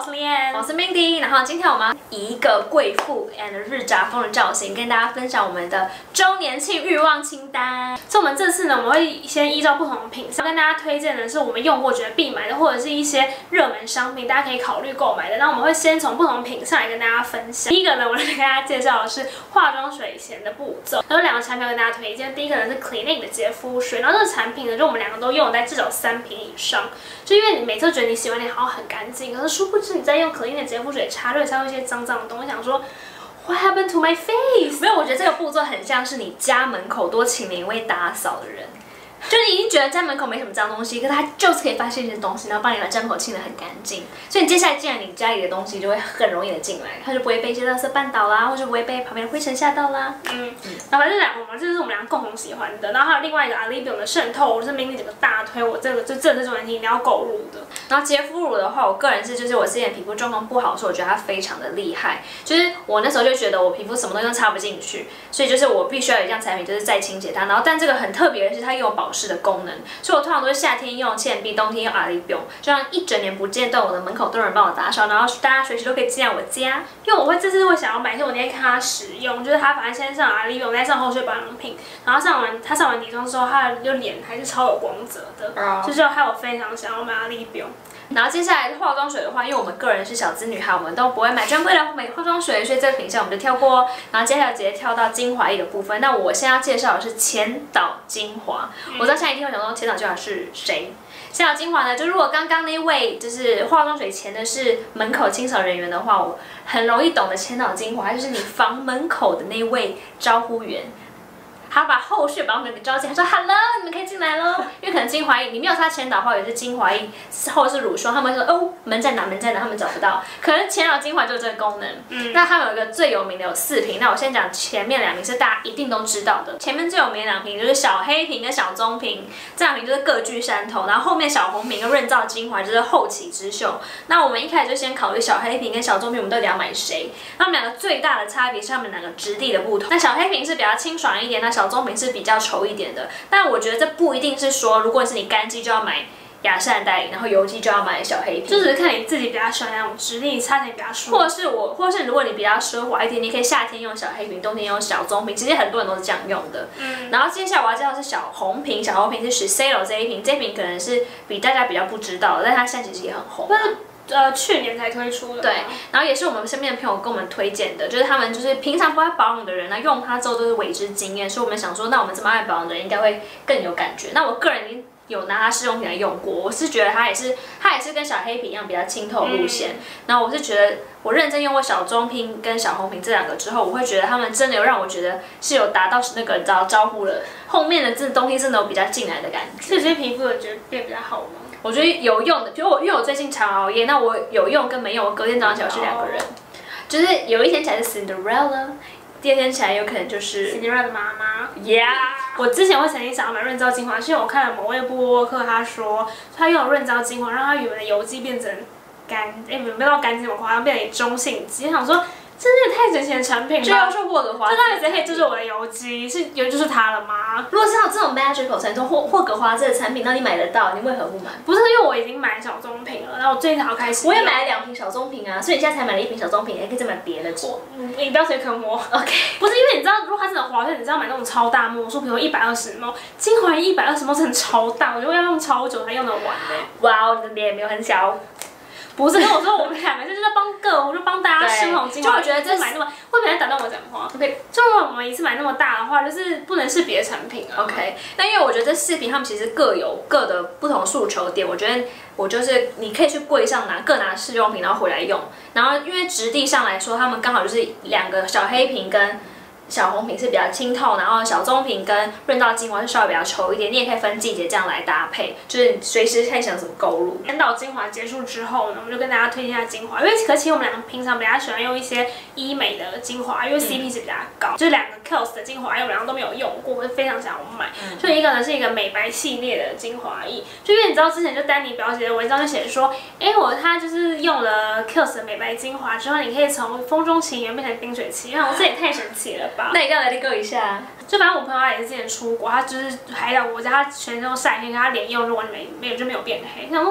是 Lian， 我是 Mindy。然后今天我们要以一个贵妇 and 日杂风的造型，跟大家分享我们的周年庆欲望清单。 所以我们这次呢，我们会先依照不同的品相，跟大家推荐的是我们用过觉得必买的，或者是一些热门商品，大家可以考虑购买的。那我们会先从不同品相来跟大家分享。第一个呢，我来跟大家介绍的是化妆水前的步骤，有2个产品跟大家推荐。第一个呢是 Clinique 的洁肤水，然后这个产品呢，就我们2个都用在至少3瓶以上，就因为你每次都觉得你洗完脸好像很干净，可是殊不知你在用 Clinique 的洁肤水擦，就会擦到一些脏脏的东西，想说 What happened to my face？ 没有，我觉得这个步骤很像是你家门口多请了一位打扫的人。就是你已经觉得家门口没什么脏东西，可是他就是可以发现一些东西，然后帮你把家门口清得很干净。所以你接下来进来你家里的东西就会很容易的进来，它就不会被一些垃圾绊倒啦，或者不会被旁边的灰尘吓到啦。 然后反正这2个这是我们2个共同喜欢的。然后还有另外一个 Alibium 的渗透，我是Mindy整个大推，我这周年庆一定要购入的。 然后洁肤乳的话，我个人是就是我之前皮肤状况不好，所以我觉得它非常的厉害。就是我那时候就觉得我皮肤什么东西都插不进去，所以就是我必须要有一样产品，就是再清洁它。然后但这个很特别的是，它有保湿的功能。所以我通常都是夏天用倩碧，冬天用 Alibium， 这样一整年不间断，我的门口都有人帮我打扫，然后大家随时都可以进来我家。 因为我这次会想要买，是我那天看它使用，就是它反正先上 Alibium， 再上后续保养品，然后上完底妆之后，它的脸还是超有光泽的，就是害我非常想要买 Alibium。 然后接下来化妆水的话，因为我们个人是小资女孩，我们都不会买专柜的化妆水，所以这个品项我们就跳过哦。然后接下来直接跳到精华液的部分。那我现在要介绍的是前导精华。我知道现在一定会想说前导精华是谁？前导精华呢，就如果刚刚那位就是化妆水前的是门口清扫人员的话，我很容易懂的前导精华就是你房门口的那位招呼员。他把后续把我们给招进，他说 ：“Hello， 你们可以进来喽。”因为可能精华液你没有擦前导的话，有些精华液或者是乳霜，他们会说哦门在哪门在哪，他们找不到。可能前导精华就有这个功能。那他们有一个最有名的有4瓶，那我先讲前面2瓶是大家一定都知道的。前面最有名的2瓶就是小黑瓶跟小棕瓶，这2瓶就是各具山头。然后后面小红瓶跟润燥精华就是后起之秀。那我们一开始就先考虑小黑瓶跟小棕瓶，我们到底要买谁？那我们2个最大的差别是他们2个质地的不同。那小黑瓶是比较清爽一点，那小棕瓶是比较稠一点的，但我觉得这不一定是说，如果是你干肌就要买雅诗代理，然后油肌就要买小黑瓶， 就只是看你自己比较喜欢那种质地，擦起来比较舒服。 或是如果你比较奢华一点，你可以夏天用小黑瓶，冬天用小棕瓶，其实很多人都是这样用的。然后接下来我要介绍的是小红瓶，小红瓶是 Shiseido 这一瓶可能是比大家比较不知道的，但它现在其实也很红。 去年才推出的。 对，然后也是我们身边的朋友跟我们推荐的，就是他们就是平常不爱保养的人呢，用它之后都是为之惊艳，所以我们想说，那我们这么爱保养的人应该会更有感觉。那我个人已经有拿它试用品来用过，我是觉得它也是跟小黑瓶一样比较清透路线。然后我是觉得我认真用过小棕瓶跟小红瓶这2个之后，我会觉得他们真的有让我觉得是有达到那个你知道招呼了，后面的这东西真的有比较进来的感觉。 这些皮肤有觉得变比较好吗？ 我觉得有用的，因为我最近常熬夜，那我有用跟没用，我隔天早上起来是2个人，就是有一天起来是 Cinderella， 第2天起来有可能就是 Cinderella 的妈妈。 Yeah， 我之前会曾经想要买润燥精华，是因为我看了某位部落客他说，他用润燥精华让他原本的油肌变成没有到干净，我好像变成中性肌，想说。真的也太神奇的产品了！ 这要是霍格华兹， 这到底谁可以治治我的油肌？就是它了吗？ 如果是有这种 magical 程度，霍格华兹的产品，那你买得到，你为何不买？ 不是因为我已经买小棕瓶了，然后我最近才开始。 我也买了2瓶小棕瓶啊，所以你现在才买了1瓶小棕瓶，还可以再买别的。 你不要随坑我。OK， 不是因为你知道，如果它真的划算，你知道买那种超大墨数，比如120 ml， 精华液120 ml 真的超大，我觉得要用超久才用得完嘞。 哇哦，你的脸也没有很小。 不是跟我说我们2个就是在帮大家试那种精华， 就我觉得这买那么会不会打断我讲话 ？OK， 就如果我们一次买那么大的话，就是不能试别的产品啊。 OK， 那因为我觉得这4瓶他们其实各有各的不同诉求点，我觉得我就是你可以去柜上各拿试用品，然后回来用。然后因为质地上来说，他们刚好就是2个小黑瓶跟小红瓶是比较清透，然后小棕瓶跟润燥精华是稍微比较稠一点，你也可以分季节这样来搭配，就是你随时看想怎么购入。 前导精华结束之后呢，我们就跟大家推荐一下精华，因为其实我们2个平常比较喜欢用一些医美的精华，因为 CP 值比较高。就是2个 Kiehl's 的精华液，我们2个都没有用过，我就非常想要买。就一个呢是一个美白系列的精华液，就因为你知道之前就丹妮表姐的文章就写说，她就是用了 Kiehl's 的美白精华之后，你可以从风中情缘变成冰水奇缘，这也太神奇了。那一定要来go一下。 就反正我朋友他也是之前出国，他就是海岛国家，他全身都晒黑，他脸用就完全没有变黑。想说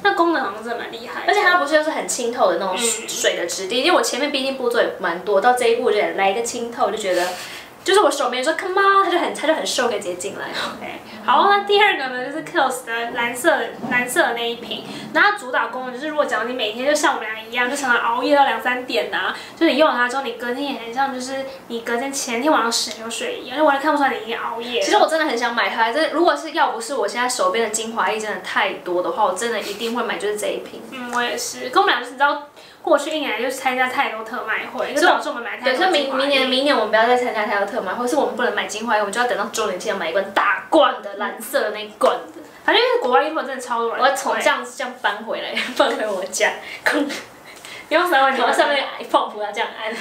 那功能好像真的蛮厉害的， 而且它不是就是很清透的那种水的质地，因为我前面毕竟步骤也蛮多，到这一步就来一个清透，就觉得。就是我手边说 come on， 它就很瘦，可以直接进来。 OK， 好，那第二个呢，就是 Kiehl's 的蓝色的那一瓶，那它主打功能就是，如果假如你每天就像我们俩一样，就常常熬夜到2、3点呐，就你用了它之后，你隔天也很像就是你隔天前天晚上10流水一样，就完全看不出来你已经熬夜了。 其实我真的很想买它，如果是要不是我现在手边的精华液真的太多的话，我真的一定会买就是这一瓶。 我也是，跟我们俩就是你知道。过去1年来就参加太多特卖会，就导致我们买太多。 对，所以明年我们不要再参加太多特卖会，是我们不能买精华液，我们就要等到周年庆要买一罐大罐的蓝色的那一罐的。 反正因为国外衣服真的超多人， 我要从这样搬回来，搬回我家。 你用3万， 然后上面pump要这样按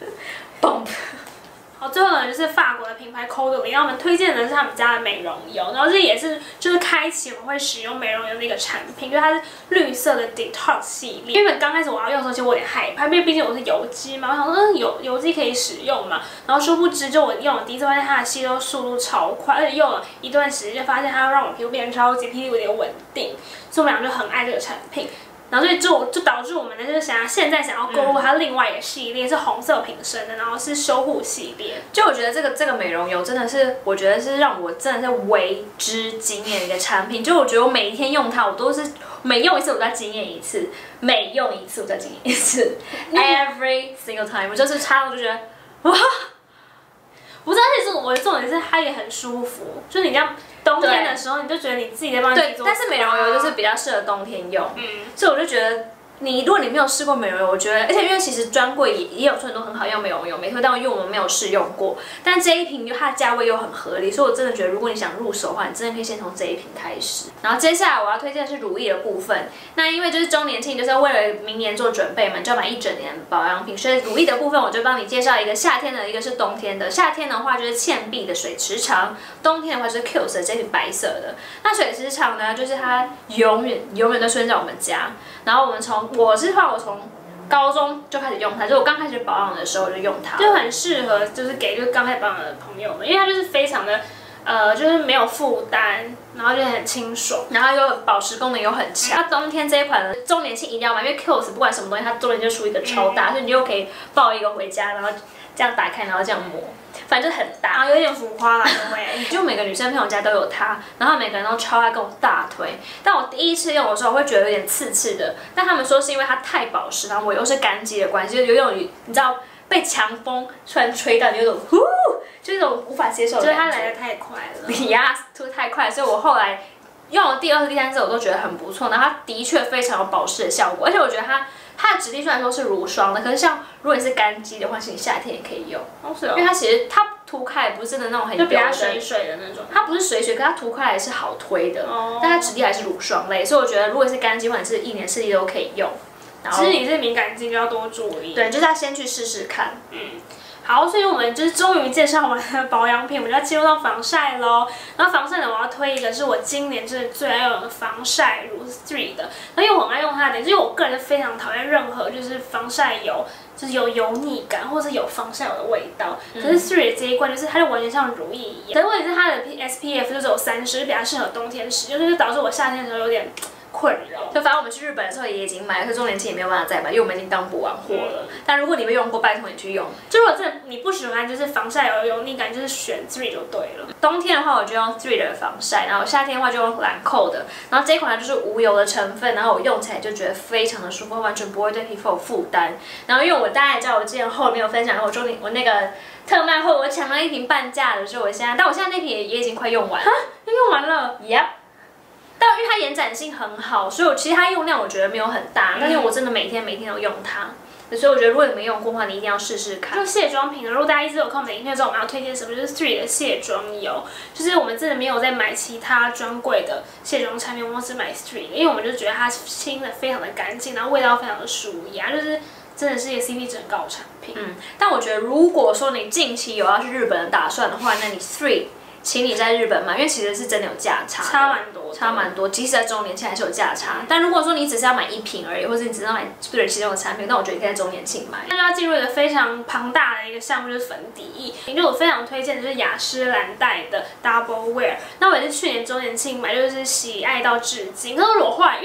，pump。 好，最后呢就是法国的品牌 Caudalie， 然后我们推荐的是他们家的美容油，然后这也是就是开启我们会使用美容油的一个产品，就是它是绿色的 Detox 系列。因为刚开始我要用的时候，其实我有点害怕，因为毕竟我是油肌嘛，我想说油肌可以使用嘛，然后殊不知就我用了第一次发现它的吸收速度超快，而且用了一段时间就发现它让我皮肤变得超级有点稳定，所以我们俩就很爱这个产品。然后所以就导致我们呢，就是现在想要购入它另外一个系列，是红色瓶身的，然后是修护系列。 就我觉得这个美容油真的是，我觉得是让我真的是为之惊艳的一个产品。就我觉得我每一天用它，我都是每用一次我再惊艳一次，每用一次我再惊艳一次，every single time， 我就是擦了就觉得哇。 不是，而且我的重点是它也很舒服，就是你这样冬天的时候，你就觉得你自己在帮你自己做。 但是美容油就是比较适合冬天用，所以我就觉得。如果你没有试过美容油，我觉得，而且因为其实专柜也有出很多很好用美容油，没错，但因为我们没有试用过。但这一瓶它的价位又很合理，所以我真的觉得，如果你想入手的话，你真的可以先从这一瓶开始。然后接下来我要推荐的是乳液的部分。那因为就是周年庆，就是要为了明年做准备嘛，你就要买一整年的保养品，所以乳液的部分我就帮你介绍一个夏天的，一个是冬天的。夏天的话就是倩碧的水池长，冬天的话就是 Kiehl's 的这瓶白色的。那水池长呢，就是它永远都出现在我们家。然后我从高中就开始用它，就我刚开始保养的时候就用它， 就很适合就是给就是刚开始保养的朋友们，因为它就是非常的就是没有负担，然后就很清爽， 然后又保湿功能又很强。它冬天这一款呢，周年庆一定要买，因为 Kiehl's 不管什么东西，它周年就出一个超大，所以你又可以抱一个回家，然后这样打开，然后这样抹。反正就很大， 然后有点浮夸啦，各位。 就每个女生朋友家都有它，然后每个人都超爱跟我大推。但我第一次用的时候，我会觉得有点刺刺的。但他们说是因为它太保湿，然后我又是干肌的关系，就有种你知道被强风突然吹到，有种呼，就是那种无法接受的感觉。 就是它来的太快了， 你呀，吐太快，所以我后来用了第2次、第3次，我都觉得很不错。然后它的确非常有保湿的效果，而且我觉得它的质地虽然说是乳霜的，可是像如果你是干肌的话，其实你夏天也可以用，因为它其实它涂开也不是真的那种很油的， 就比较水水的那种。 它不是水水，可它涂开也是好推的，但它质地还是乳霜类，所以我觉得如果是干肌或者是1年4季都可以用。 其实你是敏感肌就要多注意， 对，就是要先去试试看。 好，所以我们就是终于介绍完了保养品，我们就要进入到防晒咯。然后防晒呢，我要推一个是我今年真的最爱用的防晒乳 3 的。因为我很爱用它的点，就是我个人非常讨厌任何就是防晒油，就是有油腻感或者有防晒油的味道。可是 3 的这一罐就是它就完全像乳液一样，可是问题是它的 SPF 就只有30，比较适合冬天使用，就是导致我夏天的时候有点困扰。 就反正我们去日本的时候也已经买了，可是周年庆也没有办法再买，因为我们已经刚补完货了。但如果你没用过，拜托你去用。 就如果真的你不喜欢就是防晒油腻感，就是选 3 就对了。 冬天的话，我就用3的防晒，然后夏天的话就用兰蔻的。然后这一款它就是无油的成分，然后我用起来就觉得非常的舒服，完全不会对皮肤有负担。然后因为大家也知道我之前后面有分享过，我那个特卖会我抢了1瓶半价的，所以我现在那瓶也已经快用完了。 用完了 ，Yep。但因为它延展性很好，所以其实它用量我觉得没有很大，但是我真的每天都用它，所以我觉得如果你没用过的话，你一定要试试看。 就卸妆品，如果大家一直有看我们的影片之后，我们要推荐什么，就是 3 的卸妆油，就是我们真的没有在买其他专柜的卸妆产品，我们只买 3 的，因为我们就觉得它清的非常的干净，然后味道非常的舒压，就是真的是一个 CP 值很高的产品。 但我觉得如果说你近期有要去日本的打算的话，那你 3。请你在日本买，因为其实是真的有价差，差蛮多，即使在周年庆还是有价差。但如果说你只是要买1瓶而已，或者你只是要买3其中的产品，那我觉得你可以在周年庆买。 那就要进入一个非常庞大的一个项目，就是粉底液。就我非常推荐的就是雅诗兰黛的 Double Wear， 那我也是去年周年庆买，就是喜爱到至今。可是我后来因为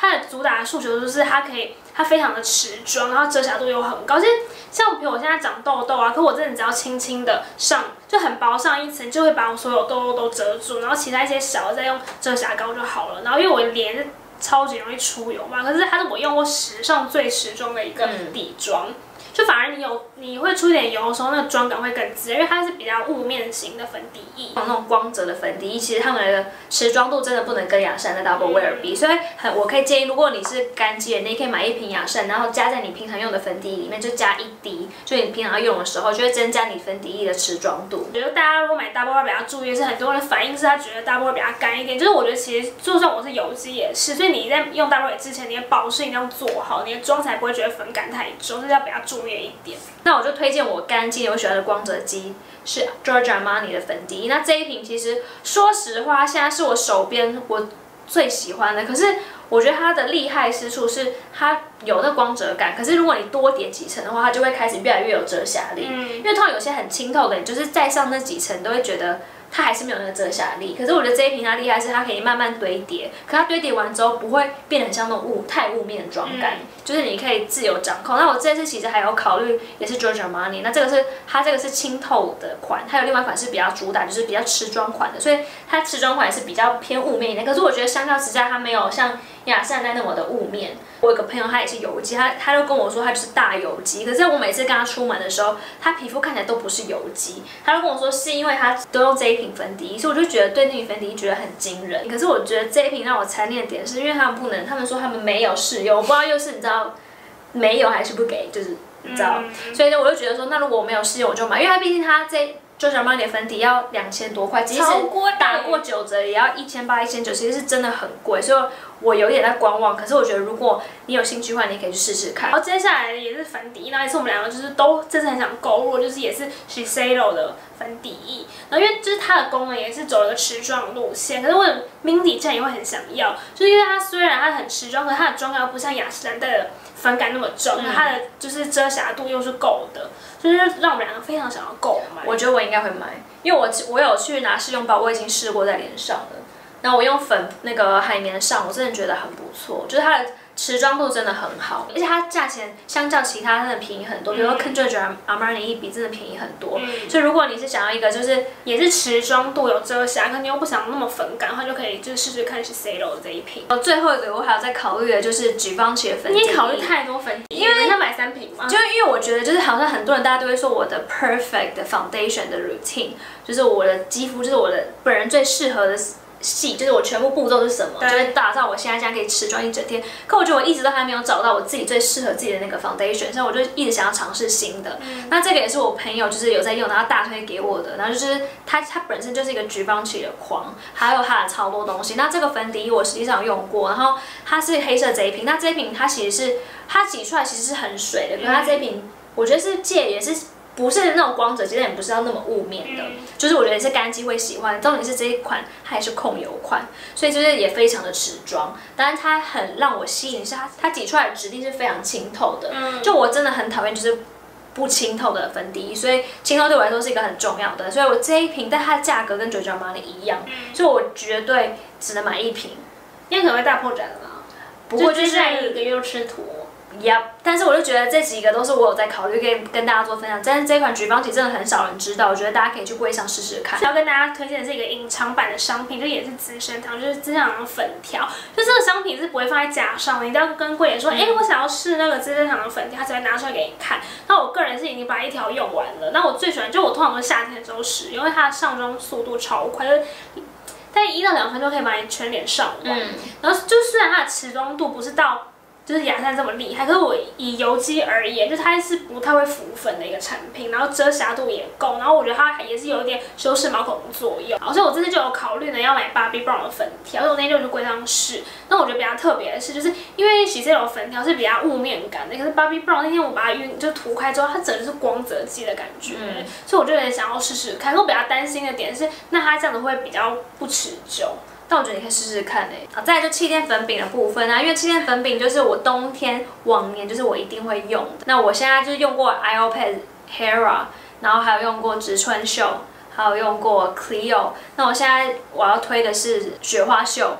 它的主打的诉求就是它非常的持妆，然后遮瑕度又很高。其实像比如我现在长痘痘啊，可我真的只要轻轻的就很薄上一层，就会把我所有痘痘都遮住，然后其他一些小的再用遮瑕膏就好了。然后因为我的脸是超级容易出油嘛，可是它是我用过史上最持妆的一个底妆。就反而你会出一点油的时候，那个妆感会更自然，因为它是比较雾面型的粉底液。 那种光泽的粉底液，其实它们的持妆度真的不能跟雅诗兰黛 Double Wear 比，所以我可以建议，如果你是干肌人，你可以买一瓶雅诗，然后加在你平常用的粉底液里面，就加1滴，就你平常用的时候，就会增加你粉底液的持妆度。 我觉得大家如果买 Double Wear 比较注意的是，很多人的反应是他觉得 Double Wear 比较干一点，就是我觉得其实就算我是油肌也是，所以你在用 Double Wear 之前，你的保湿一定要做好，你的妆才不会觉得粉感太重，这要比较注意一点。 那我就推荐我干肌我喜欢的光泽肌是 Giorgio Armani 的粉底液。那这一瓶其实说实话，现在是我手边我最喜欢的。可是我觉得它的厉害之处是它有那光泽感，可是如果你多叠几层的话，它就会开始越来越有遮瑕力。因为通常有些很清透的，你就是再上那几层都会觉得它还是没有那个遮瑕力。可是我觉得这一瓶它厉害是它可以慢慢堆叠，可它堆叠完之后不会变得很像那种太雾面的妆感，就是你可以自由掌控。那我这次其实还有考虑也是 Giorgio Armani， 那这个是清透的款，还有另外一款是比较主打就是比较持妆款的，所以它持妆款也是比较偏雾面一点。可是我觉得相较之下，它没有像雅诗兰黛那么的雾面。我有个朋友他也是油肌，他就跟我说他就是大油肌，可是我每次跟他出门的时候，他皮肤看起来都不是油肌。他就跟我说是因为他都用这一瓶粉底液，所以我就觉得对那瓶粉底液觉得很惊人。可是我觉得这一瓶让我残念的点是因为他们说他们没有试用，我不知道又是你知道没有还是不给，就是你知道，所以呢我就觉得说那如果我没有试用我就买，因为它毕竟它Giorgio Armani的粉底要2000多块，即使打过9折也要1800、1900，其实是真的很贵，所以我有点在观望。可是我觉得如果你有兴趣的话，你可以去试试看。 然后接下来也是粉底液，那也是我们两个就是这次很想购入，就是也是 Shiseido 的粉底液。然后因为就是它的功能也是走了个持妆路线，可是我Mindy 这样也会很想要，就是因为它虽然它很持妆，可是它的妆感又不像雅诗兰黛的粉感那么重，它的就是遮瑕度又是够的，就是让我们两个非常想要购买。 我觉得我应该会买，因为我有去拿试用包，我已经试过在脸上了。然后我用那个海绵上，我真的觉得很不错，就是它的持妆度真的很好，而且它价钱相较其他真的便宜很多，比如说跟 Giorgio Armani 一比，真的便宜很多。所以如果你是想要一个就是也是持妆度有遮瑕，可你又不想那么粉感的话，就可以就是试试看 Shiseido 这一瓶。 最后一个我还有在考虑的就是 Givenchy 的粉底液。 你也考虑太多粉底液，因为要买3瓶吗？ 就因为我觉得就是好像很多人大家都会说我的 perfect 的 foundation 的 routine， 就是我的肌肤就是我的本人最适合的。就是我全部步骤是什么，就会打造我现在这样可以持妆一整天。可我觉得我一直都还没有找到我自己最适合自己的那个 foundation， 所以我就一直想要尝试新的。那这个也是我朋友就是有在用，然后大推给我的。然后就是它本身就是一个 Givenchy 的框，还有它的超多东西。那这个粉底液我实际上有用过，然后它是黑色这一瓶。那这一瓶它其实是它挤出来其实是很水的，可是它这一瓶我觉得是也是。不是那种光泽肌，但也不是要那么雾面的，就是我觉得是干肌会喜欢。重点是这一款它也是控油款，所以就是也非常的持妆。当然它很让我吸引是它挤出来的质地是非常清透的，就我真的很讨厌就是不清透的粉底液，所以清透对我来说是一个很重要的。所以我这一瓶，但它的价格跟 Giorgio Armani 一样，所以我绝对只能买1瓶， 因为可能会大破绽了。不过就是1个月就吃土。 但是我就觉得这几个都是我有在考虑，可以跟大家做分享。但是这款Givenchy真的很少人知道，我觉得大家可以去柜上试试看。 要跟大家推荐的是一个隐藏版的商品，就也是资生堂，就是资生堂的粉条。就这个商品是不会放在架上的，你一定要跟柜员说，我想要试那个资生堂的粉条，他才会拿出来给你看。那我个人是已经把1条用完了。那我最喜欢，就我通常都是夏天的时候使用，因为它的上妆速度超快，大概1到2分钟可以把你全脸上完。然后就虽然它的持妆度不是到就是雅诗兰黛这么厉害，可是我以油肌而言，就它是不太会浮粉的一个产品，然后遮瑕度也够，然后我觉得它也是有一点修饰毛孔的作用。所以我这次就有考虑呢要买 Bobbi Brown 的粉条，所以我那天就去柜上试。那我觉得比较特别的是，就是因为Shiseido粉条是比较雾面感的，可是 Bobbi Brown 那天我把它就涂开之后，它整个是光泽肌的感觉，所以我就有点想要试试看。我比较担心的点是，那它这样子会比较不持久。但我觉得你可以试试看好，再来就气垫粉饼的部分啊，因为气垫粉饼就是我冬天往年就是我一定会用的。那我现在就是用过 IOPED、Hera， 然后还有用过植村秀，还有用过 Clio。那我现在我要推的是雪花秀。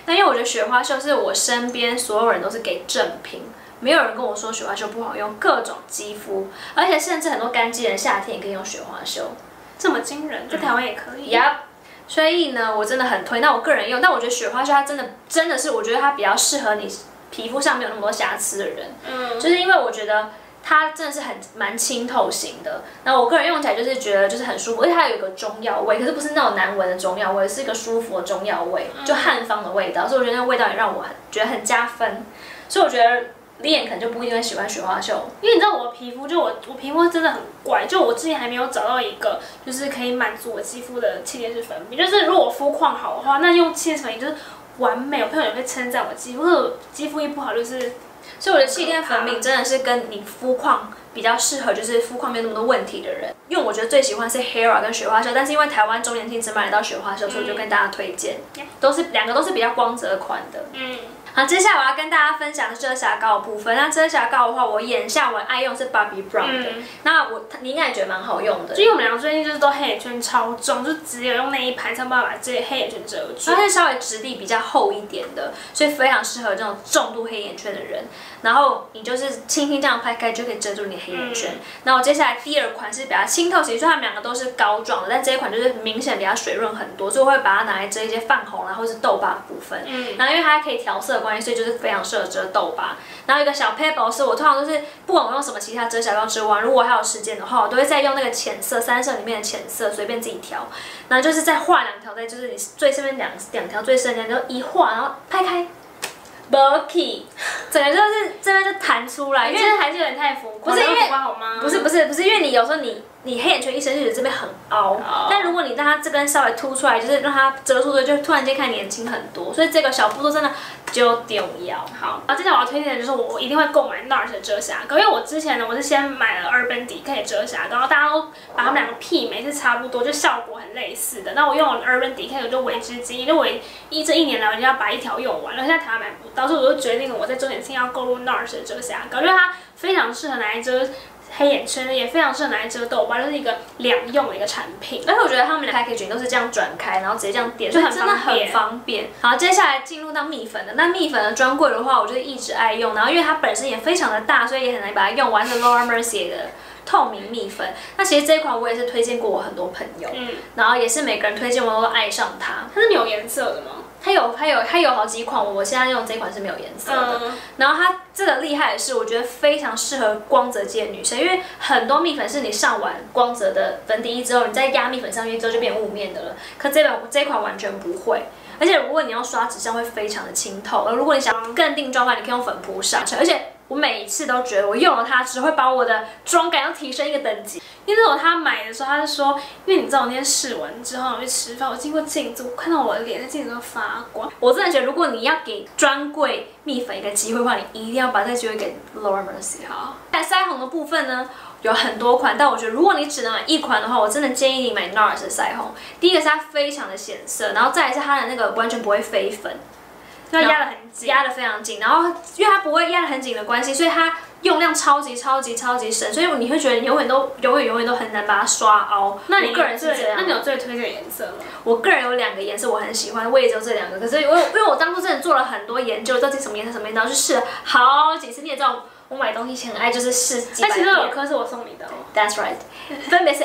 那因为我觉得雪花秀是我身边所有人都是给正评。没有人跟我说雪花秀不好用，各种肌肤，而且甚至很多干肌人夏天也可以用雪花秀， 这么惊人，在台湾也可以。 所以呢，我真的很推。那我个人用，但我觉得雪花秀它真的是，我觉得它比较适合你皮肤上没有那么多瑕疵的人。就是因为我觉得它真的是蛮清透型的。然后我个人用起来就是觉得就是很舒服，而且它有一个中药味，可是不是那种难闻的中药味，是一个舒服的中药味，就汉方的味道。所以我觉得那个味道也让我觉得很加分。所以我觉得。Lian可能就不一定会喜欢雪花秀， 因为你知道我的皮肤，就我皮肤真的很怪，就我之前还没有找到一个就是可以满足我肌肤的气垫式粉饼。就是如果我肤况好的话，那用气垫式粉饼就是完美。我朋友也会称赞我肌肤，我肌肤一不好就是， 所以我的气垫粉饼真的是跟你肤况比较适合，就是肤况没有那么多问题的人。因为我觉得最喜欢是 Hera 跟雪花秀，但是因为台湾周年庆只买得到雪花秀，所以我就跟大家推荐，两个都是比较光泽款的。好，接下来我要跟大家分享遮瑕膏的部分。那遮瑕膏的话，我眼下我爱用是 Bobbi Brown 的。那你应该也觉得蛮好用的。 就因为我们两个最近就是都黑眼圈超重，就只有用那一盘才办法把这些黑眼圈遮住。 它是稍微质地比较厚一点的，所以非常适合这种重度黑眼圈的人。然后你就是轻轻这样拍开就可以遮住你的黑眼圈。那我接下来第二款是比较清透型，所以它们两个都是膏状的，但这一款就是明显比较水润很多，所以我会把它拿来遮一些泛红啊或是痘疤的部分。然后因为它可以调色的关系，所以就是非常适合遮痘疤。然后一个小 pebble 是我通常都是不管我用什么其他遮瑕膏之外，如果我还有时间的话，我都会再用那个浅色3色里面的浅色随便自己调，然后就是再画2条，在就是你最上面两条最深的，然后一画，然后拍开。Bulky， 整个就是这边就弹出来， 因为还是有点太浮夸。 不是因为好吗？ 不是，因为你有时候你黑眼圈一伸就觉得这边很凹，但如果你让它这边稍微凸出来，就是让它遮住的，就突然间看年轻很多。所以这个小步骤真的就重要。 好，然后接下来我要推荐的就是我一定会购买 NARS 的遮瑕膏，因为我之前呢我是先买了 Urban Decay 遮瑕膏，然后大家都把它们两个媲美是差不多，就效果很类似的。那我用了 Urban Decay 我就为之惊艳，就这1年来我就要把1条用完了，现在台湾买不到，所以我就决定了我在周年庆要购入 NARS 的遮瑕膏，因为它非常适合拿来遮黑眼圈，也非常适合拿来遮痘疤，就是一个两用的一个产品。 而且我觉得他们的 packaging 都是这样转开，然后直接这样点，所以真的很方便。好，接下来进入到蜜粉的。那蜜粉的专柜的话，我就是一直爱用，然后因为它本身也非常的大，所以也很难把它用完。是 Laura Mercier 的透明蜜粉。那其实这一款我也是推荐过我很多朋友，然后也是每个人推荐我都爱上它。 它是没有颜色的吗？ 它有好几款，我现在用这一款是没有颜色的。然后它这个厉害的是，我觉得非常适合光泽肌的女生，因为很多蜜粉是你上完光泽的粉底液之后，你再压蜜粉上去之后就变雾面的了。可这一款完全不会，而且如果你用刷指上会非常的清透。而如果你想更定妆的话，你可以用粉扑上，而且我每一次都觉得我用了它之后会把我的妆感要提升一个等级。因为那时候他买的时候，他是说，因为你知道我那天试完之后我去吃饭，我经过镜子，我看到我的脸在镜子中发光。我真的觉得，如果你要给专柜蜜粉一个机会的话，你一定要把这个机会给 Laura Mercier。好，在腮红的部分呢，有很多款，但我觉得如果你只能买一款的话，我真的建议你买 NARS 的腮红。第一个是它非常的显色，然后再来是它的那个完全不会飞粉。 要压得很紧， 压得非常紧，然后因为它不会压得很紧的关系，所以它用量超级深，所以你会觉得你永远都很难把它刷凹。 那你个人是这样？ 那你有最推荐的颜色吗？ 我个人有2个颜色我很喜欢，我也只有这2个。可是因为我当初真的做了很多研究，到底什么颜色，然后去试了好几次。你也知道，我买东西很爱就是试几百遍。 其实有颗是我送你的哦。 That's right， 分别是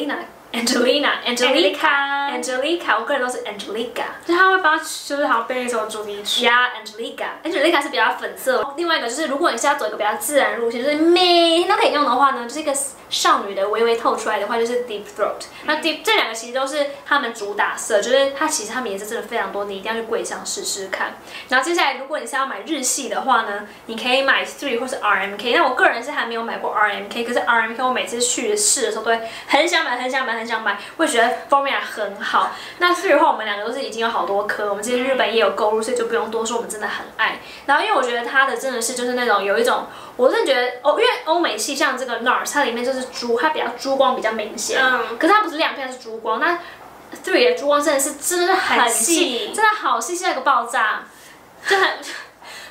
Angelica， 我个人都是 Angelica， 就他会帮就是好背一首主题曲。 Angelica 是比较粉色。另外一个就是，如果你是要走一个比较自然路线，就是每天都可以用的话呢，就是一个少女的微微透出来的话，就是 Deep Throat。那这2个其实都是他们主打色，就是其实他们颜色真的非常多，你一定要去柜上试试看。然后接下来，如果你是要买日系的话呢，你可以买 3 或是 RMK。那我个人是还没有买过 RMK， 可是 RMK 我每次去试的时候都会很想买，我也觉得 formula 很好。那3的话，我们2个都是已经有好多颗，我们之前日本也有购入，所以就不用多说，我们真的很爱。然后因为我觉得它的真的是就是那种有一种，我真的觉得因为欧美系像这个 NARS， 它里面就是它比较珠光比较明显，可是它不是亮片，它是珠光。那3的珠光真的是很细，真的好细，像一个爆炸，就很。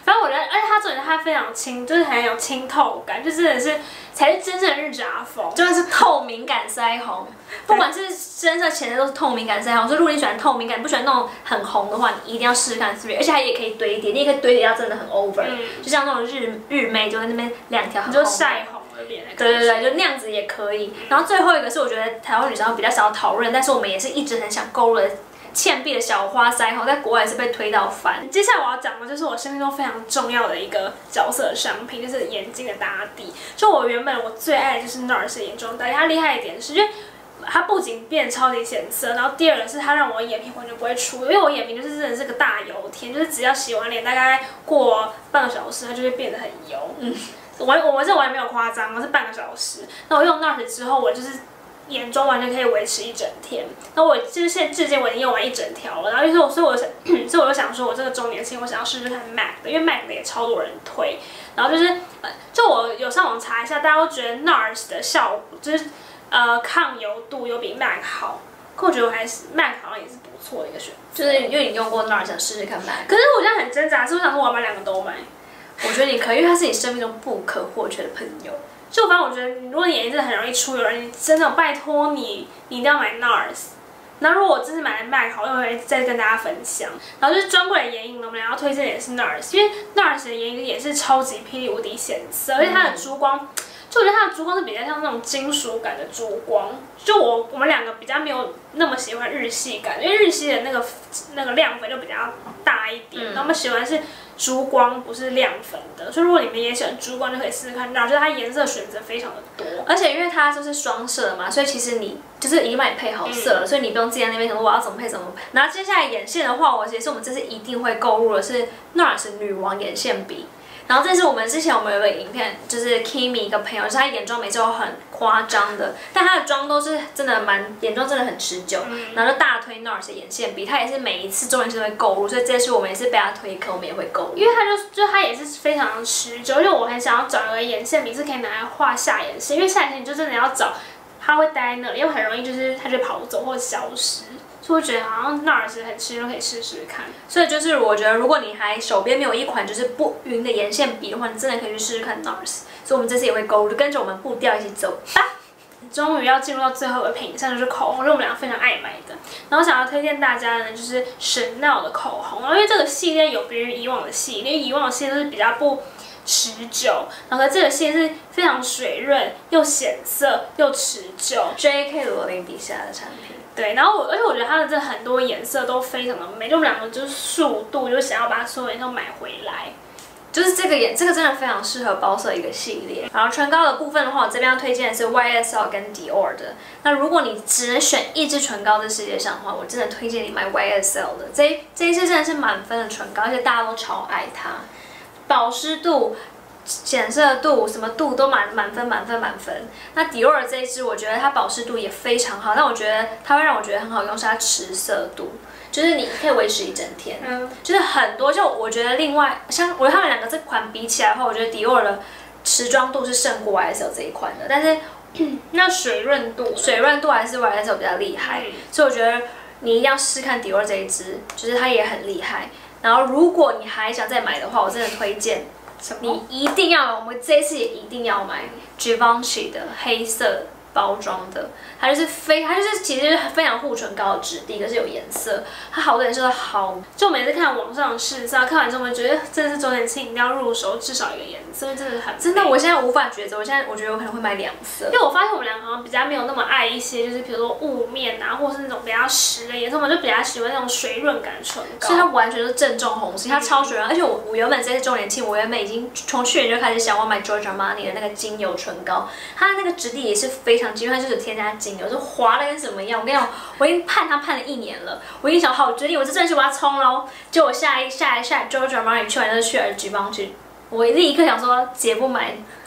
反正我觉得，而且它重点是它非常清，就是很有清透感，就真的是才是真正的日杂风， 真的是透明感腮红，不管是深色浅色都是透明感腮红。所以如果你喜欢透明感，不喜欢那种很红的话，你一定要试试看 3，而且它也可以堆叠，你也可以堆叠到真的很 over，就像那种日妹就在那边2条很红， 就晒红了脸的感觉。 对对对，就那样子也可以。然后最后一个是我觉得台湾女生比较少讨论，但是我们也是一直很想购入的。倩碧的小花腮红在国外也是被推到翻。 接下来我要讲的就是我生命中非常重要的一个角色商品，就是眼睛的打底。就我原本我最爱的就是 NARS 的眼妆打底，它厉害一点是因为它不仅变超级显色，然后第二个是它让我眼皮完全不会出油，因为我眼皮就是真的是个大油天，就是只要洗完脸大概过半个小时，它就会变得很油。我这完全没有夸张，我是半个小时。那我用 NARS 之后，我就是眼妆完全可以维持1整天。那我就是现在至今我已经用完1整条了，然后所以我就想说，我这个周年庆我想要试试看 MAC 的，因为 MAC 的也超多人推。然后就我有上网查一下，大家都觉得 NARS 的效果就是抗油度有比 MAC 好，可我觉得我还是 MAC 好像也是不错的一个选择。 就是因为你用过 NARS 想试试看 MAC， 可是我现在很挣扎，是我想说我要把2个都买。 我觉得你可以，因为它是你生命中不可或缺的朋友。 就反正我觉得，如果你眼睛真的很容易出油，你真的拜托你一定要买 NARS。那如果我这次买的 MAC 好，我会再跟大家分享。然后就是专柜的眼影呢，我们俩要推荐的也是 NARS， 因为 NARS 的眼影也是超级霹雳无敌显色，而且它的珠光，就我觉得它的珠光是比较像那种金属感的珠光。就我们2个比较没有那么喜欢日系感，因为日系的那个亮粉就比较大一点，然后我们喜欢是珠光，不是亮粉的。所以如果你们也喜欢珠光，就可以试试看NARS，就是它颜色选择非常的多， 而且因为它就是双色嘛，所以其实你就是已经帮你配好色了，所以你不用自己在那边想说我要怎么配怎么配。然后接下来眼线的话，也是我们这次一定会购入的是 NARS 女王眼线笔。然后这是我们之前有个影片，就是 Kimi 一个朋友，就是他眼妆每次都很夸张的，但他的妆都是真的眼妆真的很持久。然后就大推 NARS 的眼线笔，他也是每一次周年庆都会购入，所以这次我们也是被他推坑，我们也会购入。 因为它也是非常持久，因为我很想要找一个眼线笔是可以拿来画下眼线，因为下眼线你就真的要找它会待在那里，因为很容易就是它就跑走或者消失。所以我觉得好像 NARS 很持久，可以试试看。 所以就是我觉得，如果你还手边没有一款就是不晕的眼线笔的话，你真的可以去试试看 NARS。所以我们这次也会购入，就跟着我们步调一起走吧。 终于要进入到最后一个品项，就是口红，是我们俩非常爱买的。然后想要推荐大家的呢，就是Chanel的口红。然后因为这个系列有别于以往的系列，因为以往的系列都是比较不持久，然后这个系列是非常水润又显色又持久。 JK 罗琳底下的产品。 对，然后而且我觉得它的这很多颜色都非常的美，就我们2个就是速度，就想要把所有颜色买回来。 就是这个真的非常适合包色一个系列。然后唇膏的部分的话，我这边要推荐的是 YSL 跟 Dior 的。那如果你只能选1支唇膏在世界上的话，我真的推荐你买 YSL 的。这一支真的是满分的唇膏，而且大家都超爱它，保湿度、显色度什么度都满分。那 Dior 这一支，我觉得它保湿度也非常好，但我觉得它会让我觉得很好用是它持色度。就是你可以维持1整天，就是很多。就我觉得另外像我觉得他们2个这款比起来的话，我觉得 Dior 的持妆度是胜过 YSL 这一款的，但是那水润度还是 YSL 比较厉害，所以我觉得你一定要试看 Dior 这一支，就是它也很厉害。然后如果你还想再买的话，我真的推荐你一定要买，我们这一次也一定要买 Givenchy 的黑色包装的，它就是其实非常护唇膏的质地，可是有颜色，它好多颜色都好。就每次看网上的试色，看完之后我觉得真的是周年庆一定要入手至少1个颜色，真的很美。 真的，我现在无法抉择，我觉得我可能会买2色， 因为我发现我们2个好像比较没有那么爱一些，就是比如说雾面啊，或是那种比较实的颜色，我们就比较喜欢那种水润感的唇膏。 所以它完全是正中红心，它超水润。而且我原本这次周年庆，我原本已经从去年就开始想要买 Giorgio Armani 的那个精油唇膏，它的那个质地也是非常精，它就是添加精油，就滑的跟什么一样。我跟你讲，我已经盼它盼了1年了，我已经想好决定，我这周年庆我要冲喽。结果下一 Giorgio Armani 去完就去了 Givenchy，我立刻想说姐不买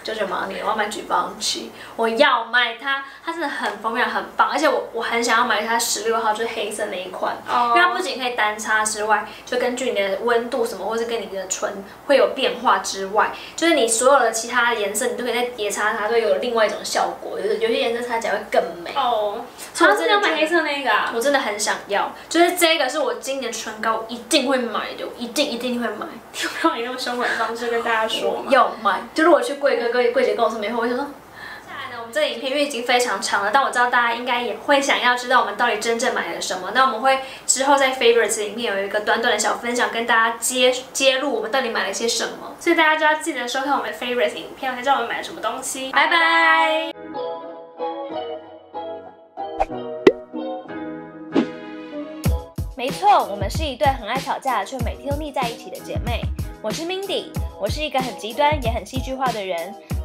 Giorgio Armani，我要买 Givenchy， 我要买它，它真的很风面很棒，而且我很想要买它16号，就是黑色那一款，因为它不仅可以单擦之外，就根据你的温度什么，或是跟你的唇会有变化之外，就是你所有的其他的颜色，你都可以再叠擦它，都会有另外一种效果，有些颜色擦起来会更美。 哦，所以我真的要买黑色那个啊！ 我真的很想要，就是这个是我今年唇膏我一定会买的，我一定会买。 有没有你用凶狠的方式跟大家说？ 要买，就如果去柜姐跟我说没货，我就说。下来呢，我们这个影片因为已经非常长了，但我知道大家应该也会想要知道我们到底真正买了什么。那我们会之后在 Favorites 影片有一个短短的小分享，跟大家揭露我们到底买了些什么。 所以大家就要记得收看我们的 Favorites 影片，才知道我们买了什么东西。 拜拜。 没错，我们是一对很爱吵架却每天都腻在一起的姐妹。我是 Mindy， 我是一个很极端也很戏剧化的人。